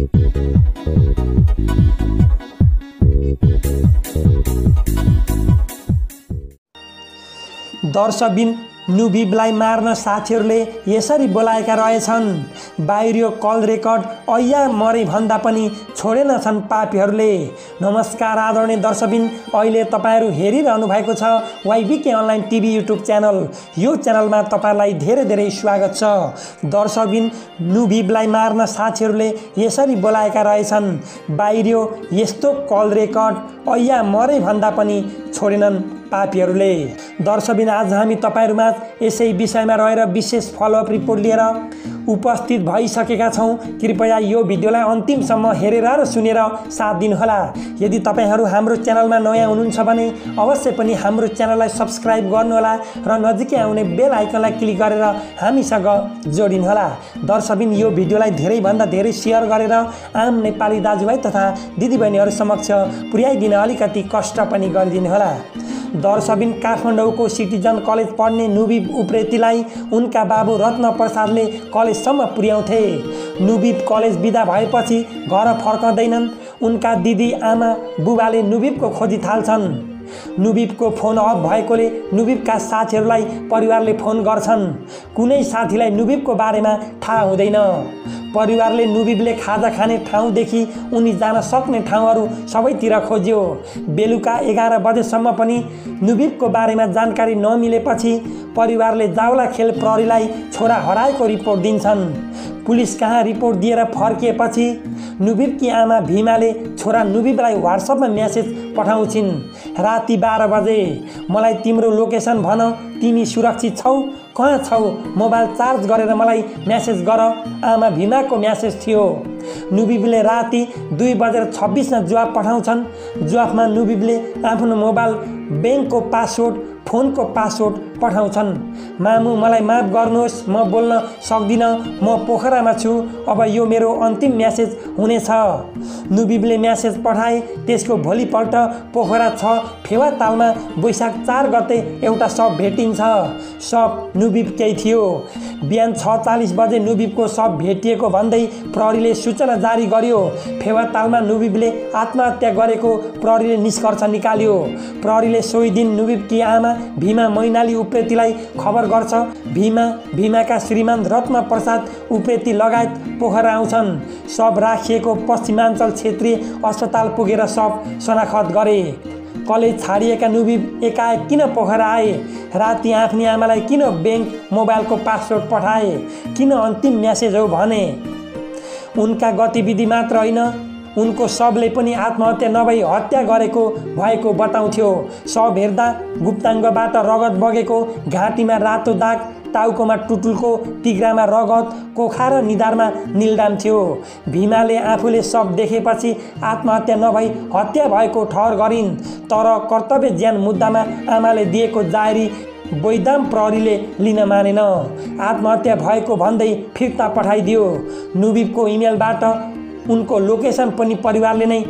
दर्शबिन नुबिबलाई मार्न साथीहरूले यसरी बोलाएका रहेछन्। बाहिरियो कल रेकर्ड ऐया मरे भन्दा पनि छोडेनछन् पापीहरूले। नमस्कार आदरणीय दर्शबिन, अहिले तपाईहरू हेरिरहनु भएको छ YBK online TV YouTube channel. यो च्यानलमा तपाईलाई धेरै धेरै स्वागत छ। दर्शबिन नुबिबलाई मार्न साथीहरूले यसरी बोलाएका रहेछन्। बाहिरियो यस्तो कल रेकर्ड ऐया मरे भन्दा पनि छोडेनन् पापीहरूले। दर्शबिन आज हामी तपाईहरुमा यसै विषयमा रहेर विशेष फलोअप रिपोर्ट लिएर उपस्थित भइसकेका छौं। कृपया यो भिडियोलाई अन्तिमसम्म हेरेर र सुनेर साथ दिनुहोला। यदि तपाईहरु हाम्रो च्यानलमा नयाँ हुनुहुन्छ भने अवश्य पनि हाम्रो च्यानललाई सब्स्क्राइब गर्नुहोला र नजिकै आउने बेल आइकनलाई क्लिक गरेर हामीसँग जोडिनुहोला। दर्शबिन यो भिडियोलाई धेरै भन्दा धेरै शेयर गरेर आम नेपाली दाजुभाइ तथा दिदीबहिनीहरु समक्ष पुर्याइदिन अलिकति कष्ट पनि गरिदिनुहोला। दर्शबिन काठमाडौँको सिटिजन कलेज पढ्ने नुबिब उप्रेतीलाई उनका बाबु रत्न प्रसादले कलेजसम्म पुर्याउँथे। नुबिब कलेज बिदा भएपछि घर फर्कँदैनन्। उनका दिदी आमा बुबाले नुबिबको खोजी थाल्छन्। नुबिबको फोन अफ भएकोले नुबिबका साथीहरूलाई परिवारले फोन गर्छन्। कुनै साथीलाई नुबिबको बारेमा थाहा हुँदैन। परिवारले नुबिबले खाजा खाने ठाउँदेखि उनी जान सक्ने ठाउँहरू सबैतिर खोज्यो। बेलुका 11 बजेसम्म पनि नुबिबको बारेमा जानकारी नमिलेपछि परिवारले जावला खेल प्रहरीलाई छोरा हराएको रिपोर्ट दिन्छन्। पुलिस कहाँ रिपोर्ट दिएर फर्किएपछि नुबिबकी आमा भीमाले छोरा नुबिबलाई व्हाट्सएपमा मेसेज पठाउँछिन्। राति 12 बजे मलाई तिम्रो लोकेसन भन, तिमी सुरक्षित छौ, कहाँ छौ, मोबाइल चार्ज गरेर मलाई मेसेज गर। आमा भीमाको मेसेज थियो। नुबिबले राति 2:26 जवाफ पठाउँछन्। जवाफमा नुबिबले आफ्नो मोबाइल बैंकको पासवर्ड, फोनको पासवर्ड पठाउँछन्। मामु मलाई माफ गर्नुहोस्, म बोल्न सक्दिन, म पोखरामा छु, अब यो मेरो अन्तिम मेसेज हुनेछ। नुबिबले मेसेज पठाए। त्यसको भोलिपल्ट पोखरा 6 फेवातालमा वैशाख 4 गते एउटा शव भेटिन्छ। शव नुबिबकै थियो। बिहान 6:40 बजे नुबिबको शव भेटिएको भन्दै प्रहरीले सूचना जारी गर्यो। फेवातालमा नुबिबले आत्महत्या गरेको प्रहरीले निष्कर्ष निकाल्यो। प्रहरीले सोही दिन नुबिबकी आमा भीमा मैनाली उप्रेतीलाई खबर गर्छ। भीमाका श्रीमान रत्न प्रसाद उप्रेती लगायत पोखरा आउँछन्। शव राखिएको पश्चिमाञ्चल क्षेत्रीय अस्पताल पुगेर शव शनाखत गरे। कलेज छाडिएका नुबिब एकाएक किन पोखरा आए? राति आफ्नी आमालाई किन बैंक मोबाइलको पासवर्ड पठाए? किन अन्तिम मेसेज हो भने? उनका गतिविधि मात्र होइन, उनको शवले पनि आत्महत्या नभई हत्या गरेको भएको बताउँथ्यो। शव हेर्दा गुप्ताङ्गबाट रगत बगेको, घाँटीमा रातो दाग, टाउकोमा टुटुलको, तिग्रामा रगत, कोखा र निधारमा निलडाम थियो। भीमाले आफूले शव देखेपछि आत्महत्या नभई हत्या भएको ठहर गरिन्। तर कर्तव्य ज्यान मुद्दामा आमाले दिएको जाहेरी बैदाम प्रहरीले लिन मानेन। आत्महत्या भएको भन्दै फिर्ता पठाइदियो। नुबिबको इमेलबाट उनको लोकेसन पनि परिवारले नै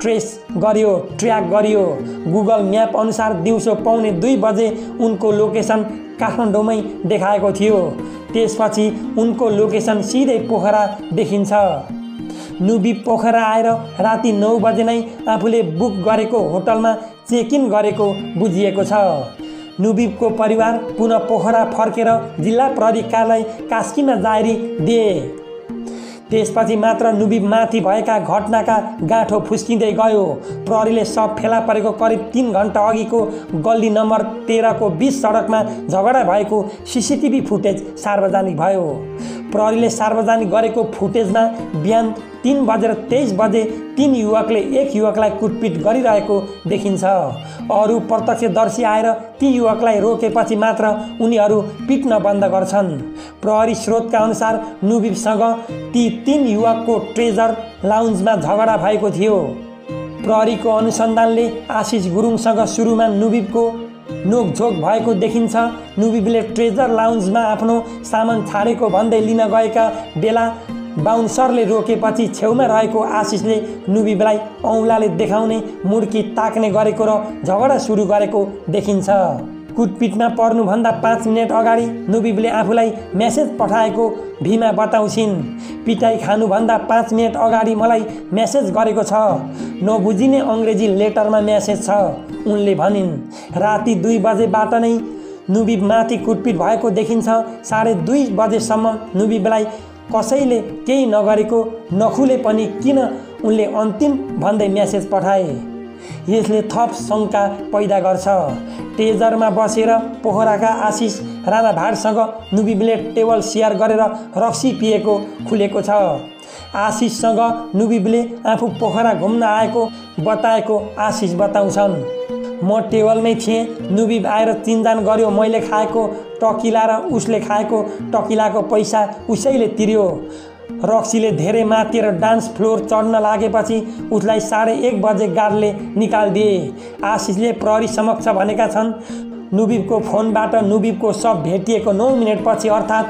ट्र्याक गर्यो। गुगल म्याप अनुसार दिउँसो 1:45 बजे उनको लोकेसन काठमाडौँमै देखाएको थियो। त्यसपछि उनको लोकेसन सिधै पोखरा देखिन्छ। नुबिब पोखरा आएर राति 9 बजे नै आफूले बुक गरेको होटलमा चेक इन गरेको बुझिएको छ। नुबिबको परिवार पुनः पोखरा फर्केर जिल्ला प्रहरी कार्यालय कास्कीमा जाहेरी दिए। त्यसपछि मात्र नुबिब माथि भएका घटनाका गाँठो फुस्किँदै गयो। प्रहरीले शव फेला परेको करिब 3 घण्टा अघिको गल्ली नम्बर 13 को 20 सडकमा झगडा भएको सीसीटीभी फुटेज सार्वजनिक भयो। प्रहरीले सार्वजनिक गरेको फुटेजमा बिहान 3:23 बजे 3 युवकले एक युवकलाई कुटपिट गरिरहेको देखिन्छ। अरू प्रत्यक्षदर्शी आएर ती युवकलाई रोकेपछि मात्र उनीहरू पिट्न बन्द गर्छन्। प्रहरी स्रोतका अनुसार नुबिबसँग ती 3 युवकको ट्रेजर लाउन्जमा झगडा भएको थियो। प्रहरीको अनुसन्धानले आशिष गुरुङसँग सुरुमा नुबिबको नोकझोक भएको देखिन्छ। नुबिबले ट्रेजर लाउन्जमा आफ्नो सामान छाडेको भन्दै लिन गएका बेला बाउन्सरले रोकेपछि छेउमा रहेको आशिषले नुबिबलाई औँलाले देखाउने, मुड्की ताक्ने गरेको र झगडा सुरु गरेको देखिन्छ। कुटपिटमा पर्नुभन्दा 5 मिनेट अगाडि नुबिबले आफूलाई मेसेज पठाएको भीमा बताउँछिन्। पिटाई खानुभन्दा 5 मिनेट अगाडि मलाई मेसेज गरेको छ। नबुझिने अङ्ग्रेजी लेटरमा मेसेज छ, उनले भनिन्। राति 2 बजेबाट नै नुबिबमाथि कुटपिट भएको देखिन्छ। 2:30 बजेसम्म नुबिबलाई कसैले केही नगरेको नखुले पनि किन उनले अन्तिम भन्दै मेसेज पठाए। यसले थप शङ्का पैदा गर्छ। ट्रेजरमा बसेर पोखराका आशिष राणाभाटसँग नुबिबले टेबल सेयर गरेर रक्सी पिएको खुलेको छ। आशिषसँग नुबिबले आफू पोखरा घुम्न आएको बताएको आशिष बताउँछन्। म टेबलमै थिएँ, नुबिब आएर चिन्जान गर्यो। मैले खाएको टकिला र उसले खाएको टकिलाको पैसा उसैले तिर्यो। रक्सीले धेरै मातेर डान्स फ्लोर चढ्न लागेपछि उसलाई 1:30 बजे गार्डले निकालिदिए। आशिषले प्रहरी समक्ष भनेका छन्। नुबिबको फोनबाट नुबिबको शव भेटिएको 9 मिनेटपछि अर्थात्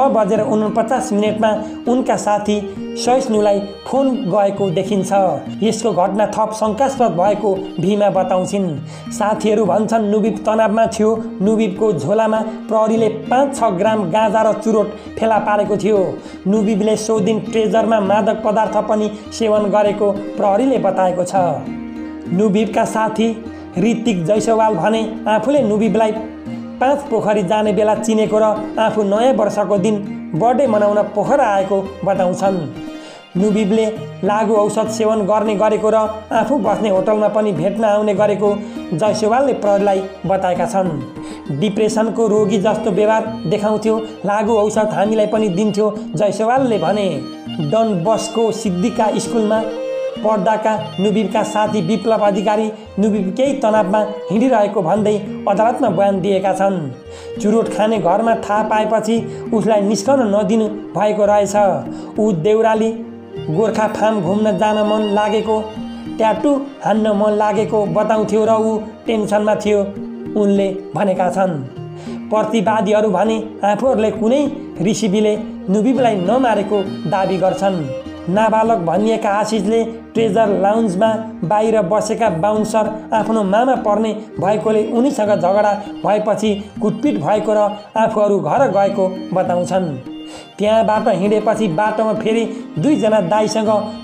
6:49 उनका साथी सहिष्णुलाई फोन गएको देखिन्छ। यसको घटना थप शङ्कास्पद भएको भीमा बताउँछिन्। साथीहरू भन्छन् नुबिब तनावमा थियो। नुबिबको झोलामा प्रहरीले 5-6 ग्राम गाँजा र चुरोट फेला पारेको थियो। नुबिबले सो दिन ट्रेजरमा मादक पदार्थ पनि सेवन गरेको प्रहरीले बताएको छ। नुबिबका साथी ऋतिक जैसवाल भने आफूले नुबिबलाई 5 पोखरी जाने बेला चिनेको र आफू नयाँ वर्षको दिन बर्थडे मनाउन पोखरा आएको बताउँछन्। नुबिबले लागु औषध सेवन गर्ने गरेको र आफू बस्ने होटलमा पनि भेट्न आउने गरेको जैसवालले प्रहरीलाई बताएका छन्। डिप्रेसनको रोगी जस्तो व्यवहार देखाउँथ्यो, लागु औषध हामीलाई पनि दिन्थ्यो, जैसवालले भने। डन बस्को सिद्धिका स्कुलमा पढ्दाका नुबिबका साथी विप्लव अधिकारी नुबिब केही तनावमा हिँडिरहेको भन्दै अदालतमा बयान दिएका छन्। चुरोट खाने घरमा थाहा पाएपछि उसलाई निस्कन नदिनु भएको रहेछ। ऊ देउराली गोर्खा फार्म घुम्न जान मन लागेको, ट्याटु हान्न मन लागेको बताउँथ्यो र ऊ टेन्सनमा थियो, उनले भनेका छन्। प्रतिवादीहरू भने आफूहरूले कुनै रिसिबीले नुबिबलाई नमारेको दाबी गर्छन्। नाबालक भनिएका आशिषले ट्रेजर लाउन्जमा बाहिर बसेका बाउन्सर आफ्नो मामा पर्ने भएकोले उनीसँग झगडा भएपछि कुटपिट भएको र आफूहरू घर गएको बताउँछन्। त्यहाँबाट हिँडेपछि बाटोमा फेरि 2 जना दाइसँग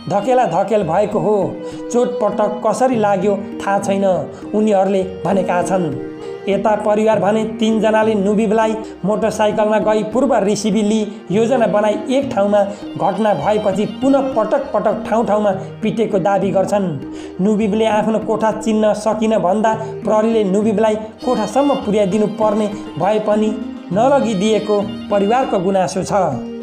धकेल भएको हो। चोटपटक कसरी लाग्यो थाहा छैन, उनीहरूले भनेका छन्। यता परिवार भने 3 जनाले नुबिबलाई मोटरसाइकलमा गई पूर्व रिसिभी लिई योजना बनाई एक ठाउँमा घटना भएपछि पुनः पटक ठाउँ-ठाउँमा पिटेको दाबी गर्छन्। नुबिबले आफ्नो कोठा चिन्न सकिन भन्दा प्रहरीले नुबिबलाई कोठासम्म पुर्याइदिनु पर्ने भए पनि नलगिदिएको परिवारको गुनासो छ।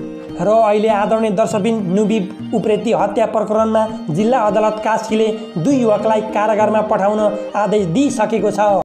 र अहिले आदरणीय दर्शकबिन नुबिब उप्रेती हत्या प्रकरणमा जिल्ला अदालत कास्कीले 2 युवकलाई कारागारमा पठाउन आदेश दिइसकेको छ।